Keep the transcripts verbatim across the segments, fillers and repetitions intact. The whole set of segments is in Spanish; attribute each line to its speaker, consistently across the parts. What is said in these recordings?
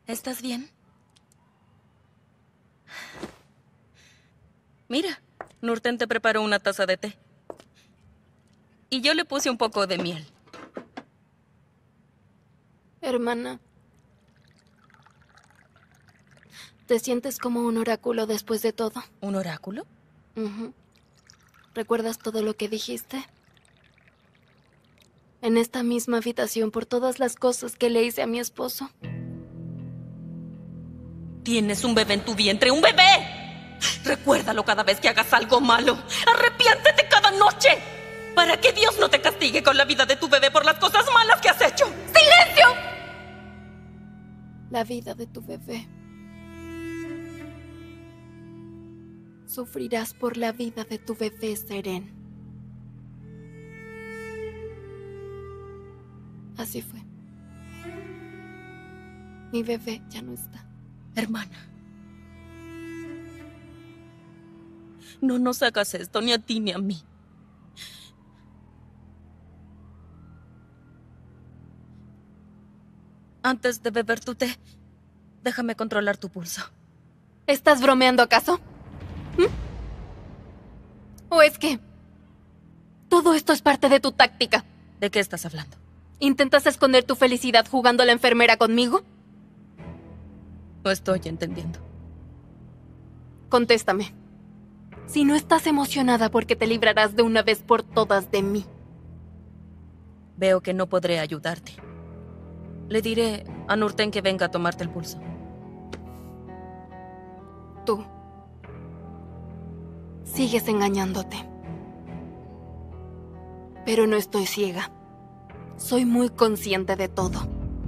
Speaker 1: ¿Estás bien? Mira, Nurten te preparó una taza de té. Y yo le puse un poco de miel.
Speaker 2: Hermana, ¿te sientes como un oráculo después de todo?
Speaker 1: ¿Un oráculo?
Speaker 2: Uh-huh. ¿Recuerdas todo lo que dijiste? En esta misma habitación por todas las cosas que le hice a mi esposo.
Speaker 1: Tienes un bebé en tu vientre, ¡un bebé! Recuérdalo cada vez que hagas algo malo. ¡Arrepiéntete cada noche! Para que Dios no te castigue con la vida de tu bebé por las cosas malas que has hecho. ¡Silencio!
Speaker 2: La vida de tu bebé. Sufrirás por la vida de tu bebé, Seren. Así fue. Mi bebé ya no está.
Speaker 1: Hermana, no nos hagas esto ni a ti ni a mí. Antes de beber tu té, déjame controlar tu pulso.
Speaker 2: ¿Estás bromeando acaso? ¿Mm? ¿O es que todo esto es parte de tu táctica?
Speaker 1: ¿De qué estás hablando?
Speaker 2: ¿Intentas esconder tu felicidad jugando a la enfermera conmigo?
Speaker 1: No estoy entendiendo.
Speaker 2: Contéstame. Si no estás emocionada porque te librarás de una vez por todas de mí.
Speaker 1: Veo que no podré ayudarte. Le diré a Nurten que venga a tomarte el pulso.
Speaker 2: Tú sigues engañándote. Pero no estoy ciega. Soy muy consciente de todo.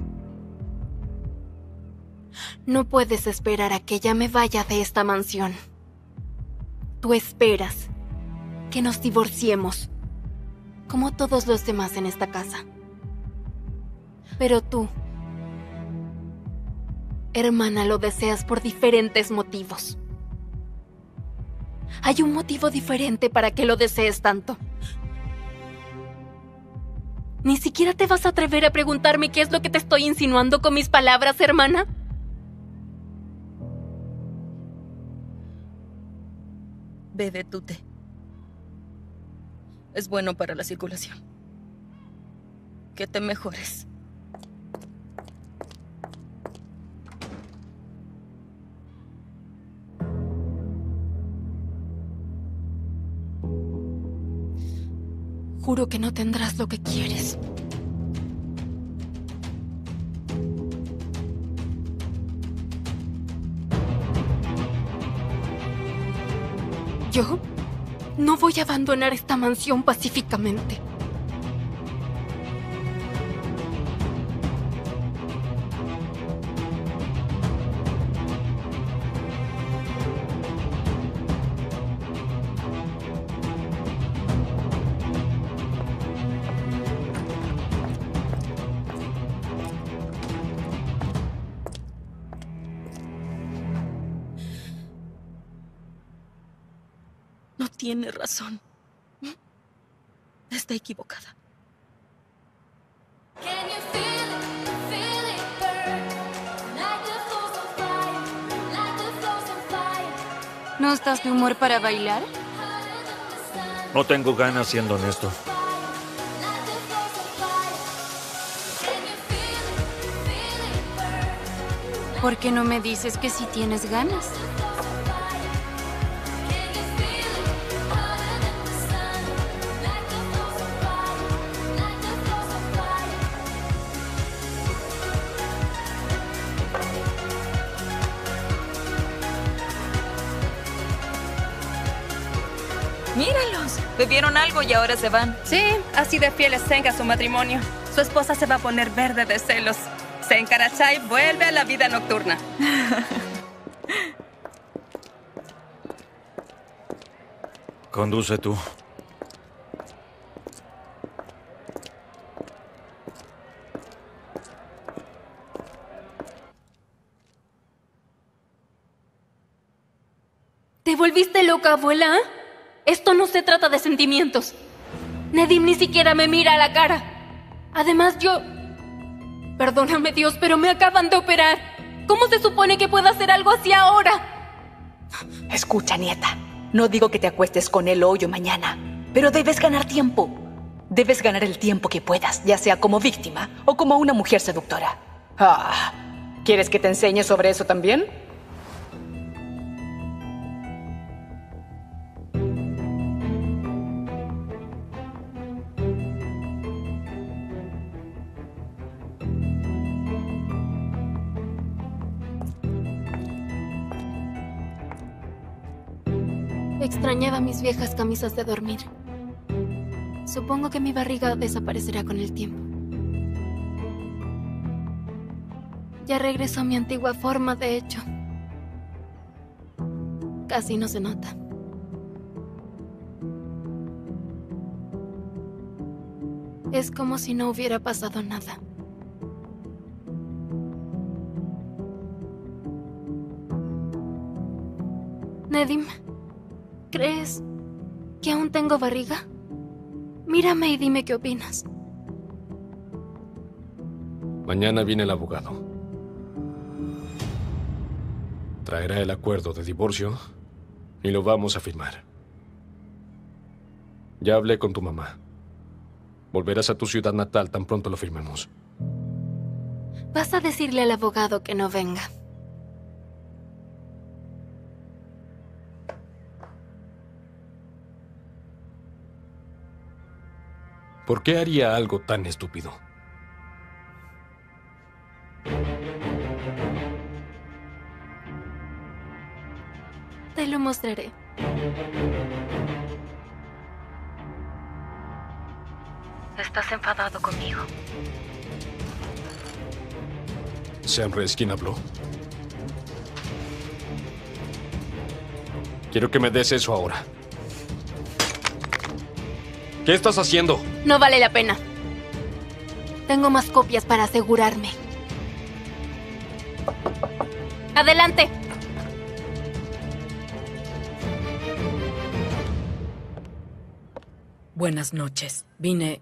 Speaker 2: No puedes esperar a que ya me vaya de esta mansión. Tú esperas que nos divorciemos, como todos los demás en esta casa. Pero tú, hermana, lo deseas por diferentes motivos. Hay un motivo diferente para que lo desees tanto. ¿Ni siquiera te vas a atrever a preguntarme qué es lo que te estoy insinuando con mis palabras, hermana?
Speaker 1: Bebe tu té. Es bueno para la circulación. Que te mejores.
Speaker 2: Juro que no tendrás lo que quieres. Yo no voy a abandonar esta mansión pacíficamente.
Speaker 1: No tiene razón. Está equivocada.
Speaker 3: ¿No estás de humor para bailar?
Speaker 4: No tengo ganas, siendo honesto.
Speaker 3: ¿Por qué no me dices que sí tienes ganas?
Speaker 5: Míralos, bebieron algo y ahora se van.
Speaker 6: Sí, así de fiel es Zeng a su matrimonio. Su esposa se va a poner verde de celos. Zeng Karachai vuelve a la vida nocturna.
Speaker 4: Conduce tú.
Speaker 2: ¿Te volviste loca, abuela? Esto no se trata de sentimientos. Nedim ni siquiera me mira a la cara. Además, yo... Perdóname, Dios, pero me acaban de operar. ¿Cómo se supone que pueda hacer algo así ahora?
Speaker 5: Escucha, nieta. No digo que te acuestes con él hoy o mañana, pero debes ganar tiempo. Debes ganar el tiempo que puedas, ya sea como víctima o como una mujer seductora. Ah, ¿quieres que te enseñe sobre eso también?
Speaker 2: Extrañaba mis viejas camisas de dormir. Supongo que mi barriga desaparecerá con el tiempo. Ya regresó a mi antigua forma, de hecho. Casi no se nota. Es como si no hubiera pasado nada. Nedim, ¿crees que aún tengo barriga? Mírame y dime qué opinas.
Speaker 7: Mañana viene el abogado. Traerá el acuerdo de divorcio y lo vamos a firmar. Ya hablé con tu mamá. Volverás a tu ciudad natal tan pronto lo firmemos.
Speaker 2: Vas a decirle al abogado que no venga.
Speaker 7: ¿Por qué haría algo tan estúpido?
Speaker 2: Te lo mostraré.
Speaker 3: Estás enfadado conmigo.
Speaker 7: ¿Senre es quien habló? Quiero que me des eso ahora. ¿Qué estás haciendo?
Speaker 2: No vale la pena. Tengo más copias para asegurarme. ¡Adelante!
Speaker 8: Buenas noches. Vine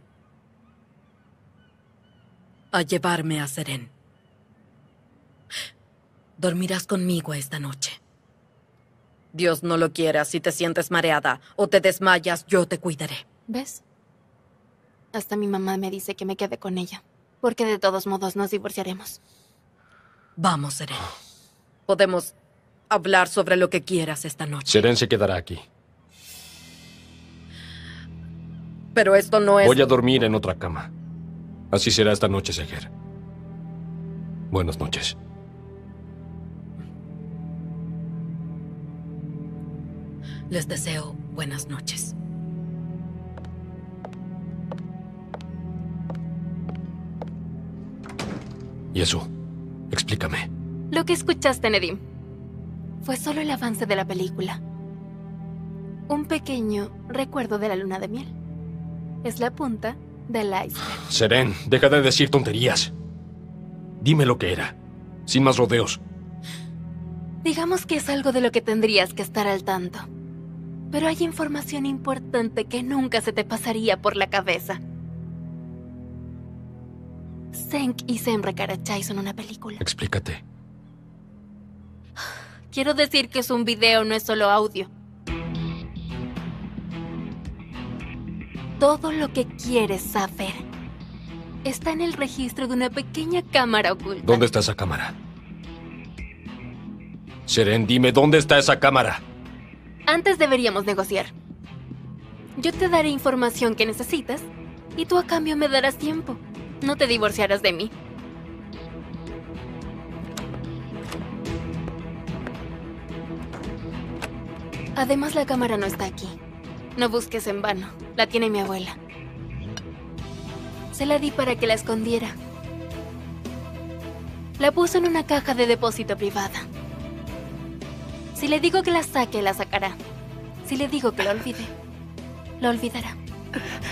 Speaker 8: a llevarme a Seren. Dormirás conmigo esta noche. Dios no lo quiera, si te sientes mareada o te desmayas, yo te cuidaré.
Speaker 2: ¿Ves? Hasta mi mamá me dice que me quede con ella, porque de todos modos nos divorciaremos.
Speaker 8: Vamos, Seren. Podemos hablar sobre lo que quieras esta noche.
Speaker 7: Seren se quedará aquí.
Speaker 8: Pero esto no es...
Speaker 7: Voy a dormir en otra cama. Así será esta noche, Seher. Buenas noches.
Speaker 8: Les deseo buenas noches.
Speaker 7: ¿Y eso? Explícame.
Speaker 2: Lo que escuchaste, Nedim, fue solo el avance de la película. Un pequeño recuerdo de la luna de miel. Es la punta del iceberg.
Speaker 7: Seren, deja de decir tonterías. Dime lo que era, sin más rodeos.
Speaker 2: Digamos que es algo de lo que tendrías que estar al tanto. Pero hay información importante que nunca se te pasaría por la cabeza. Senk y Senre Karachai son una película.
Speaker 7: Explícate.
Speaker 2: Quiero decir que es un video, no es solo audio. Todo lo que quieres saber está en el registro de una pequeña cámara oculta.
Speaker 7: ¿Dónde está esa cámara? Seren, dime, ¿dónde está esa cámara?
Speaker 2: Antes deberíamos negociar. Yo te daré información que necesitas y tú a cambio me darás tiempo. No te divorciarás de mí. Además, la cámara no está aquí. No busques en vano. La tiene mi abuela. Se la di para que la escondiera. La puso en una caja de depósito privada. Si le digo que la saque, la sacará. Si le digo que la olvide, la olvidará.